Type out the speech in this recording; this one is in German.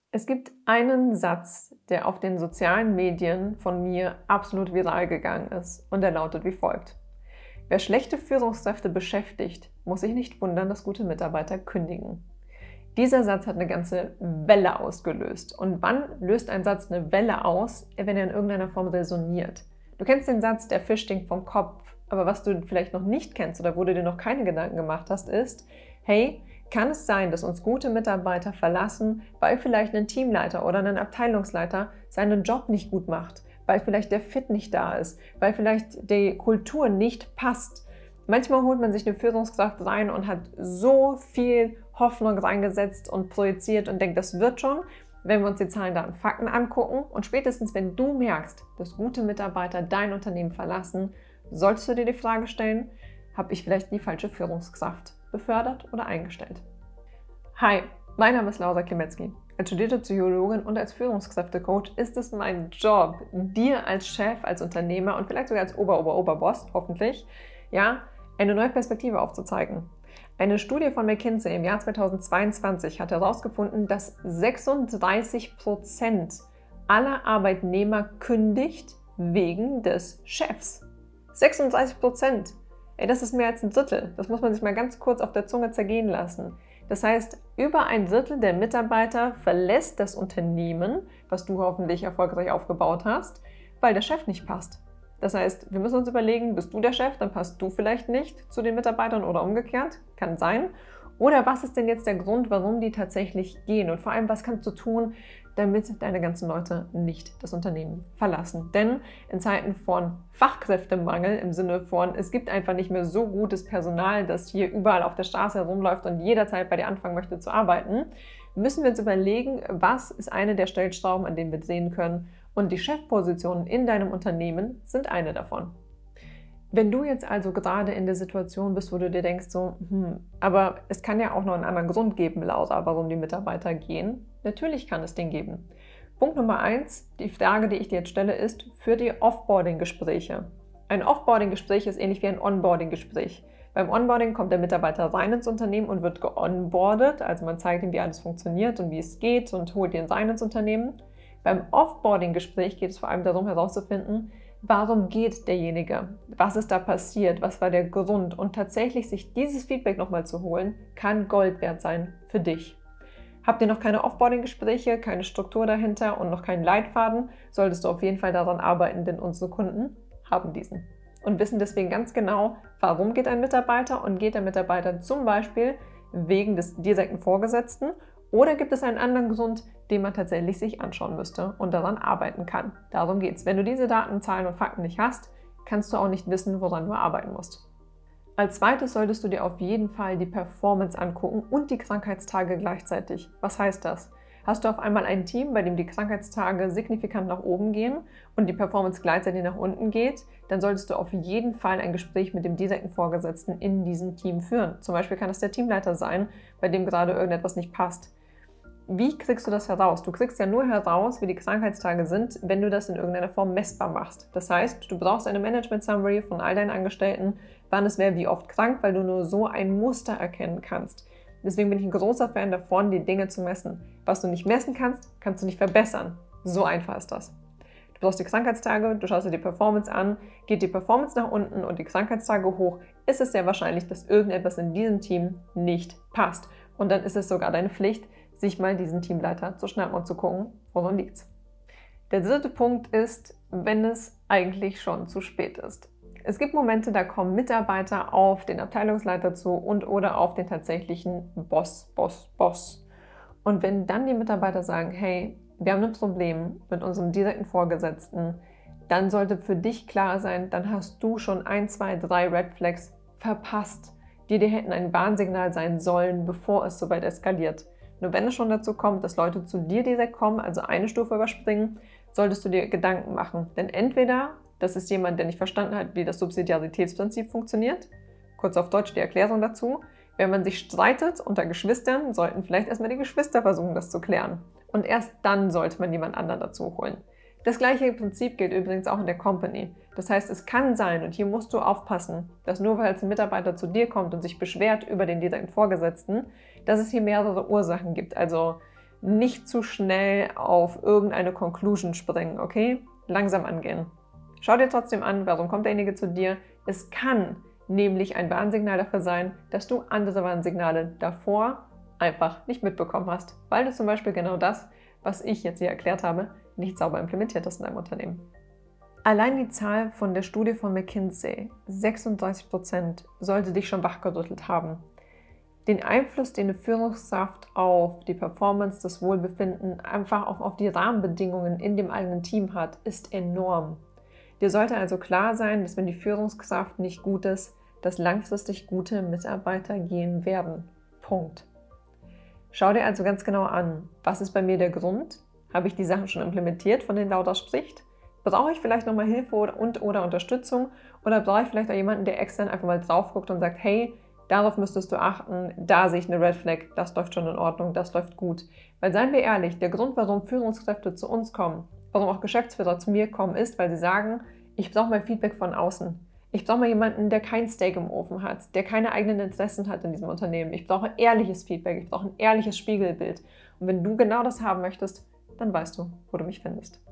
Es gibt einen Satz, der auf den sozialen Medien von mir absolut viral gegangen ist und der lautet wie folgt: Wer schlechte Führungskräfte beschäftigt, muss sich nicht wundern, dass gute Mitarbeiter kündigen. Dieser Satz hat eine ganze Welle ausgelöst. Und wann löst ein Satz eine Welle aus, wenn er in irgendeiner Form resoniert? Du kennst den Satz, der Fisch stinkt vom Kopf, aber was du vielleicht noch nicht kennst oder wo du dir noch keine Gedanken gemacht hast, ist: Hey, kann es sein, dass uns gute Mitarbeiter verlassen, weil vielleicht ein Teamleiter oder ein Abteilungsleiter seinen Job nicht gut macht, weil vielleicht der Fit nicht da ist, weil vielleicht die Kultur nicht passt? Manchmal holt man sich eine Führungskraft rein und hat so viel Hoffnung reingesetzt und projiziert und denkt, das wird schon. Wenn wir uns die Zahlen, Daten, Fakten angucken und spätestens, wenn du merkst, dass gute Mitarbeiter dein Unternehmen verlassen, solltest du dir die Frage stellen: Habe ich vielleicht die falsche Führungskraft befördert oder eingestellt? Hi, mein Name ist Laura Klemetzky. Als studierte Psychologin und als Führungskräftecoach ist es mein Job, dir als Chef, als Unternehmer und vielleicht sogar als Oberboss, hoffentlich, eine neue Perspektive aufzuzeigen. Eine Studie von McKinsey im Jahr 2022 hat herausgefunden, dass 36% aller Arbeitnehmer kündigt wegen des Chefs. 36%! Ey, das ist mehr als ein Drittel. Das muss man sich mal ganz kurz auf der Zunge zergehen lassen. Das heißt, über ein Drittel der Mitarbeiter verlässt das Unternehmen, was du hoffentlich erfolgreich aufgebaut hast, weil der Chef nicht passt. Das heißt, wir müssen uns überlegen, bist du der Chef, dann passt du vielleicht nicht zu den Mitarbeitern oder umgekehrt, kann sein. Oder was ist denn jetzt der Grund, warum die tatsächlich gehen? Und vor allem, was kannst du tun, damit deine ganzen Leute nicht das Unternehmen verlassen? Denn in Zeiten von Fachkräftemangel, im Sinne von, es gibt einfach nicht mehr so gutes Personal, das hier überall auf der Straße herumläuft und jederzeit bei dir anfangen möchte zu arbeiten, müssen wir uns überlegen, was ist eine der Stellschrauben, an denen wir drehen können. Und die Chefpositionen in deinem Unternehmen sind eine davon. Wenn du jetzt also gerade in der Situation bist, wo du dir denkst, aber es kann ja auch noch einen anderen Grund geben, Laura, warum die Mitarbeiter gehen. Natürlich kann es den geben. Punkt Nummer 1, die Frage, die ich dir jetzt stelle, ist für die Offboarding-Gespräche. Ein Offboarding-Gespräch ist ähnlich wie ein Onboarding-Gespräch. Beim Onboarding kommt der Mitarbeiter rein ins Unternehmen und wird geonboardet, also man zeigt ihm, wie alles funktioniert und wie es geht und holt ihn rein ins Unternehmen. Beim Offboarding-Gespräch geht es vor allem darum herauszufinden, warum geht derjenige? Was ist da passiert? Was war der Grund? Und tatsächlich sich dieses Feedback nochmal zu holen, kann Gold wert sein für dich. Habt ihr noch keine Offboarding-Gespräche, keine Struktur dahinter und noch keinen Leitfaden, solltest du auf jeden Fall daran arbeiten, denn unsere Kunden haben diesen. Und wissen deswegen ganz genau, warum geht ein Mitarbeiter und geht der Mitarbeiter zum Beispiel wegen des direkten Vorgesetzten oder gibt es einen anderen Grund, den man tatsächlich sich anschauen müsste und daran arbeiten kann. Darum geht es. Wenn du diese Daten, Zahlen und Fakten nicht hast, kannst du auch nicht wissen, woran du arbeiten musst. Als zweites solltest du dir auf jeden Fall die Performance angucken und die Krankheitstage gleichzeitig. Was heißt das? Hast du auf einmal ein Team, bei dem die Krankheitstage signifikant nach oben gehen und die Performance gleichzeitig nach unten geht, dann solltest du auf jeden Fall ein Gespräch mit dem direkten Vorgesetzten in diesem Team führen. Zum Beispiel kann es der Teamleiter sein, bei dem gerade irgendetwas nicht passt. Wie kriegst du das heraus? Du kriegst ja nur heraus, wie die Krankheitstage sind, wenn du das in irgendeiner Form messbar machst. Das heißt, du brauchst eine Management-Summary von all deinen Angestellten, wann ist wer wie oft krank, weil du nur so ein Muster erkennen kannst. Deswegen bin ich ein großer Fan davon, die Dinge zu messen. Was du nicht messen kannst, kannst du nicht verbessern. So einfach ist das. Du brauchst die Krankheitstage, du schaust dir die Performance an. Geht die Performance nach unten und die Krankheitstage hoch, ist es sehr wahrscheinlich, dass irgendetwas in diesem Team nicht passt. Und dann ist es sogar deine Pflicht, sich mal diesen Teamleiter zu schnappen und zu gucken, woran liegt's. Der dritte Punkt ist, wenn es eigentlich schon zu spät ist. Es gibt Momente, da kommen Mitarbeiter auf den Abteilungsleiter zu und oder auf den tatsächlichen Boss. Und wenn dann die Mitarbeiter sagen, hey, wir haben ein Problem mit unserem direkten Vorgesetzten, dann sollte für dich klar sein, dann hast du schon 1, 2, 3 Red Flags verpasst, die dir hätten ein Warnsignal sein sollen, bevor es soweit eskaliert. Nur wenn es schon dazu kommt, dass Leute zu dir direkt kommen, also eine Stufe überspringen, solltest du dir Gedanken machen. Denn entweder das ist jemand, der nicht verstanden hat, wie das Subsidiaritätsprinzip funktioniert. Kurz auf Deutsch die Erklärung dazu. Wenn man sich streitet unter Geschwistern, sollten vielleicht erstmal die Geschwister versuchen, das zu klären. Und erst dann sollte man jemand anderen dazu holen. Das gleiche Prinzip gilt übrigens auch in der Company. Das heißt, es kann sein, und hier musst du aufpassen, dass nur weil ein Mitarbeiter zu dir kommt und sich beschwert über den direkten Vorgesetzten, dass es hier mehrere Ursachen gibt. Also nicht zu schnell auf irgendeine Conclusion springen, okay? Langsam angehen. Schau dir trotzdem an, warum kommt derjenige zu dir. Es kann nämlich ein Warnsignal dafür sein, dass du andere Warnsignale davor einfach nicht mitbekommen hast, weil du zum Beispiel genau das, was ich jetzt hier erklärt habe, nicht sauber implementiert hast in deinem Unternehmen. Allein die Zahl von der Studie von McKinsey, 36%, sollte dich schon wachgerüttelt haben. Den Einfluss, den eine Führungskraft auf die Performance, das Wohlbefinden, einfach auch auf die Rahmenbedingungen in dem eigenen Team hat, ist enorm. Dir sollte also klar sein, dass wenn die Führungskraft nicht gut ist, dass langfristig gute Mitarbeiter gehen werden. Punkt. Schau dir also ganz genau an, was ist bei mir der Grund? Habe ich die Sachen schon implementiert, von denen Laura spricht? Brauche ich vielleicht nochmal Hilfe oder Unterstützung? Oder brauche ich vielleicht auch jemanden, der extern einfach mal drauf guckt und sagt, hey, darauf müsstest du achten, da sehe ich eine Red Flag, das läuft schon in Ordnung, das läuft gut. Weil seien wir ehrlich, der Grund, warum Führungskräfte zu uns kommen, warum auch Geschäftsführer zu mir kommen, ist, weil sie sagen, ich brauche mal Feedback von außen. Ich brauche mal jemanden, der kein Steak im Ofen hat, der keine eigenen Interessen hat in diesem Unternehmen. Ich brauche ehrliches Feedback, ich brauche ein ehrliches Spiegelbild. Und wenn du genau das haben möchtest, dann weißt du, wo du mich findest.